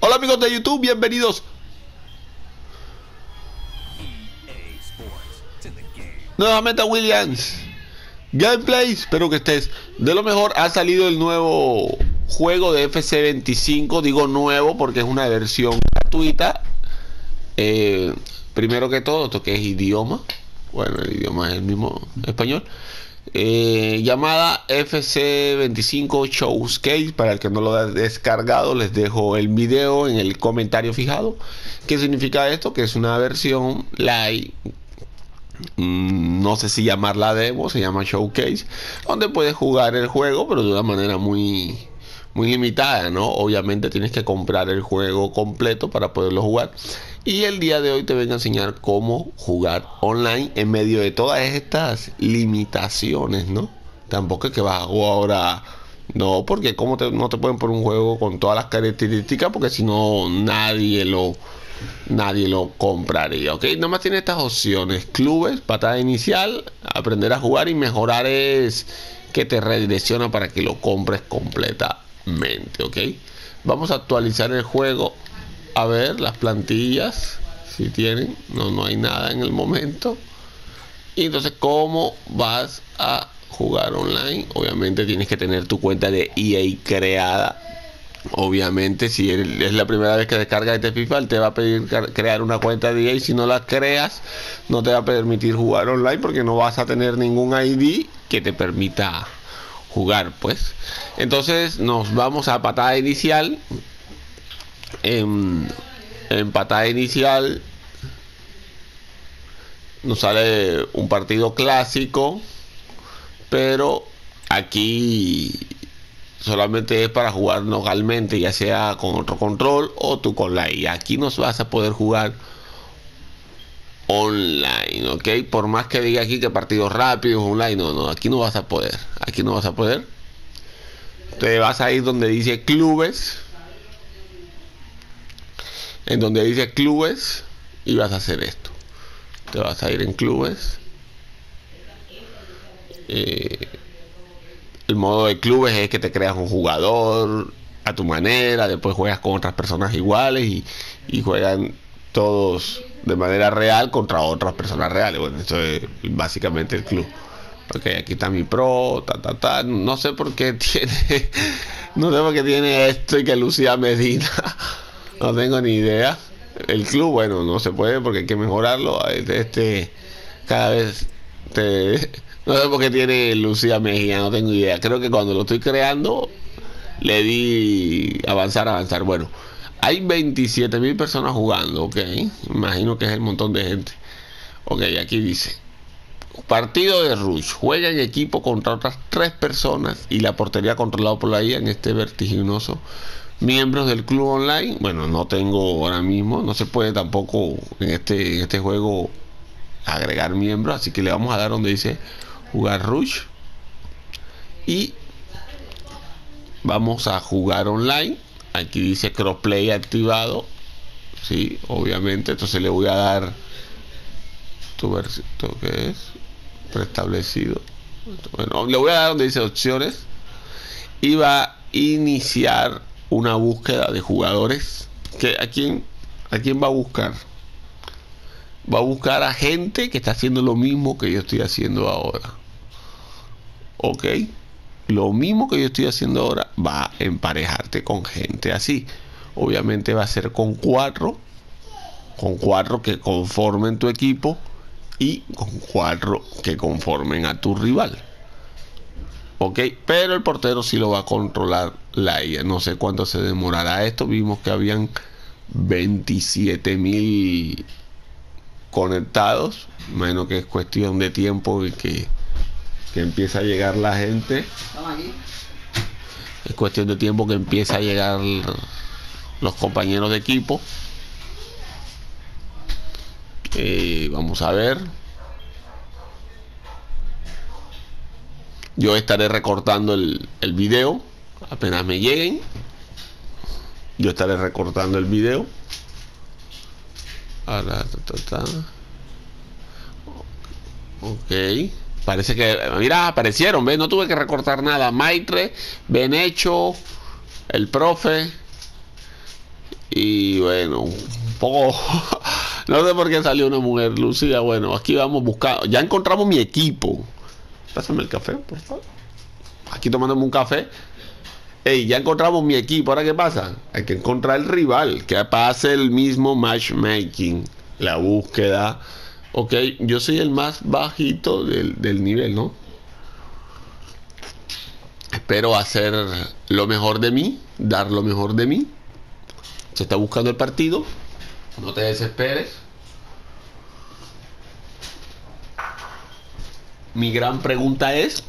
Hola amigos de YouTube, bienvenidos nuevamente a Williams Gameplay. Espero que estés de lo mejor. Ha salido el nuevo juego de FC 25. Digo nuevo porque es una versión gratuita. Primero que todo, esto que es idioma. Bueno, el idioma es el mismo español. Llamada FC 25 Showcase. Para el que no lo ha descargado, les dejo el video en el comentario fijado. ¿Qué significa esto? Que es una versión live, no sé si llamarla demo, se llama Showcase, donde puedes jugar el juego, pero de una manera muy limitada, ¿no? Obviamente tienes que comprar el juego completo para poderlo jugar. Y el día de hoy te vengo a enseñar cómo jugar online en medio de todas estas limitaciones, ¿no? Tampoco es que vas a jugar ahora, no, porque no te pueden poner un juego con todas las características, porque si no nadie lo compraría, ¿ok? Nomás tiene estas opciones: clubes, patada inicial, aprender a jugar, y mejorar es que te redirecciona para que lo compres completamente, ¿ok? Vamos a actualizar el juego, a ver las plantillas si tienen. No hay nada en el momento. Y entonces, ¿cómo vas a jugar online? Obviamente tienes que tener tu cuenta de EA creada. Obviamente, si es la primera vez que descargas este FIFA, él te va a pedir crear una cuenta de EA. Si no la creas, no te va a permitir jugar online, porque no vas a tener ningún ID que te permita jugar, pues. Entonces nos vamos a patada inicial. En patada inicial nos sale un partido clásico, pero aquí solamente es para jugar localmente, ya sea con otro control o tú con la IA. Aquí no vas a poder jugar online, ¿ok? Por más que diga aquí que partidos rápidos online, no, aquí no vas a poder. Aquí no vas a poder. Te vas a ir donde dice clubes. En donde dice clubes, y vas a hacer esto. Te vas a ir en clubes. El modo de clubes es que te creas un jugador a tu manera, después juegas con otras personas iguales y juegan todos de manera real contra otras personas reales. Bueno, eso es básicamente el club. Ok, aquí está mi pro, no sé por qué tiene, no sé por qué tiene esto y que Lucía Medina, no tengo ni idea. El club, bueno, no se puede porque hay que mejorarlo. Cada vez no sé por qué tiene Lucía Mejía, no tengo idea. Creo que cuando lo estoy creando le di avanzar. Bueno, hay 27.000 personas jugando, ok. Imagino que es el montón de gente. Ok, aquí dice: partido de Rush. Juega en equipo contra otras 3 personas y la portería controlada por la IA en este vertiginoso. Miembros del club online. Bueno, no tengo ahora mismo. No se puede tampoco en este juego agregar miembros, así que le vamos a dar donde dice jugar Rush y vamos a jugar online. Aquí dice crossplay activado, sí, obviamente. Entonces le voy a dar tu versión, que es preestablecido. Bueno, le voy a dar donde dice opciones y va a iniciar una búsqueda de jugadores. ¿A quién va a buscar? Va a buscar a gente que está haciendo lo mismo que yo estoy haciendo ahora. Ok, lo mismo que yo estoy haciendo ahora, va a emparejarte con gente así. Obviamente va a ser con cuatro que conformen tu equipo y con 4 que conformen a tu rival. Ok, pero el portero sí lo va a controlar la IA. No sé cuánto se demorará esto. Vimos que habían 27.000 conectados. Imagino que es cuestión de tiempo y que empieza a llegar la gente. Es cuestión de tiempo que empieza a llegar los compañeros de equipo. Vamos a ver. Yo estaré recortando el video apenas me lleguen. Yo estaré recortando el video. Ahora, ok. Parece que, mira, aparecieron, ¿ves? No tuve que recortar nada. Maitre, Benecho, el profe Y bueno, un poco... No sé por qué salió una mujer, Lucía. Bueno, aquí vamos buscando. Ya encontramos mi equipo. Pásame el café, por favor. Aquí tomándome un café. Ey, ya encontramos mi equipo. ¿Ahora qué pasa? Hay que encontrar el rival, que pase el mismo matchmaking. La búsqueda. Ok, yo soy el más bajito del nivel, ¿no? Espero hacer lo mejor de mí, dar lo mejor de mí. Se está buscando el partido. No te desesperes. Mi gran pregunta es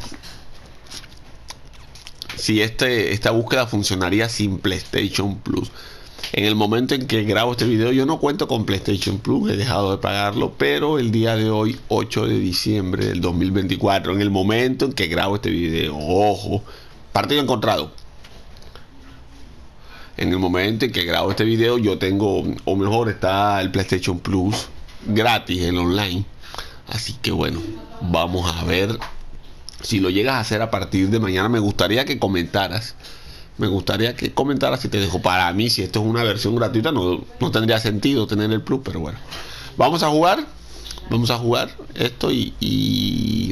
si esta búsqueda funcionaría sin PlayStation Plus. En el momento en que grabo este video, yo no cuento con PlayStation Plus, he dejado de pagarlo, pero el día de hoy, 8 de diciembre del 2024, en el momento en que grabo este video, ojo, partido encontrado. En el momento en que grabo este video, yo tengo, o mejor, está el PlayStation Plus gratis, el online. Así que bueno, vamos a ver si lo llegas a hacer a partir de mañana. Me gustaría que comentaras. Me gustaría que comentaras si te dejo. Para mí, si esto es una versión gratuita, no tendría sentido tener el Plus, pero bueno. Vamos a jugar. Vamos a jugar esto y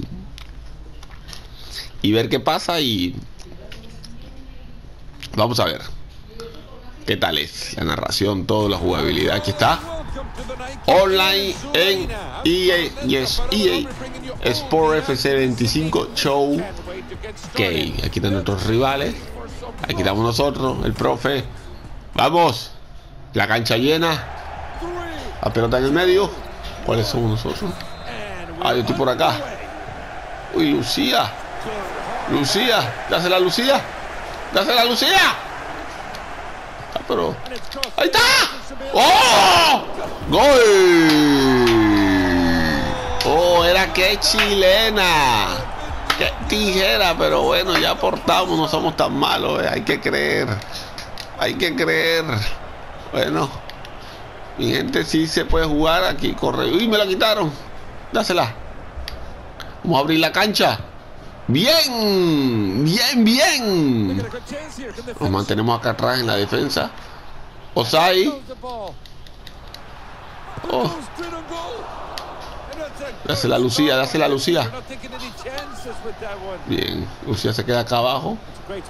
ver qué pasa. Y vamos a ver qué tal es la narración, toda la jugabilidad. Aquí está. Online en EA Sport FC 25 Show. Ok, aquí están nuestros rivales. Aquí estamos nosotros, el profe. Vamos. La cancha llena. La pelota en el medio. ¿Cuáles somos nosotros? Ah, yo estoy por acá. Uy, Lucía. Lucía. Dásela, Lucía. Dásela, Lucía. Ah, pero... ¡Ahí está! ¡Oh! ¡Gol! ¡Oh, era que chilena! ¡Qué tijera! Pero bueno, ya aportamos, no somos tan malos, Hay que creer. Hay que creer. Bueno, mi gente, sí se puede jugar aquí. Corre. ¡Uy, me la quitaron! Dásela. Vamos a abrir la cancha. ¡Bien! ¡Bien, bien! Nos mantenemos acá atrás en la defensa. Osai. Oh. Dásela, Lucía, dásela, Lucía. Bien, Lucía se queda acá abajo.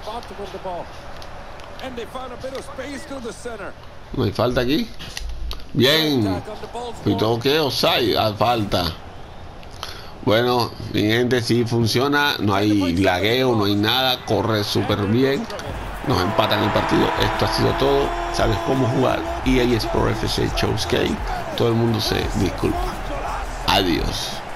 No hay falta aquí. Bien. ¿Y todo qué? Osai, falta. Bueno, mi gente, sí funciona. No hay lagueo, no hay nada. Corre súper bien. Nos empatan el partido. Esto ha sido todo. Sabes cómo jugar. EA Sport FC Showcase. Todo el mundo se disculpa. Adiós.